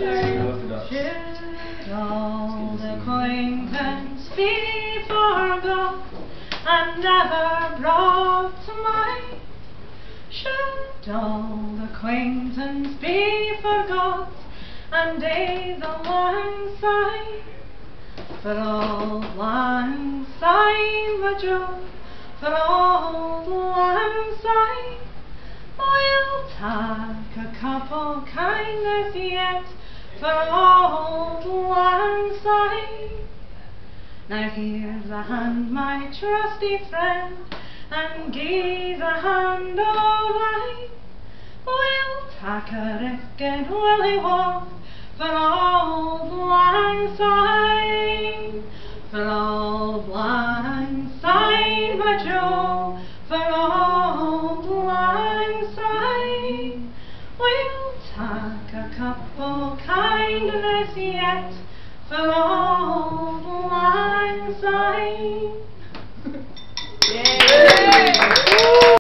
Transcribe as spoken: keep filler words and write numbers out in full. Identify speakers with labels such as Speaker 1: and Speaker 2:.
Speaker 1: Should old acquaintance be forgot and never brought to mind? Should old acquaintance be forgot and days a lang syne? For old lang syne, my Joe, for old lang syne, we'll tak a couple kindness yet for old lang syne. Now here's a hand, my trusty friend, and gie's a hand o' thine. We'll tak a risk and willie walk for old lang syne, for old lang syne, my Joe, for old lang syne. We'll tak a couple kindness yet for old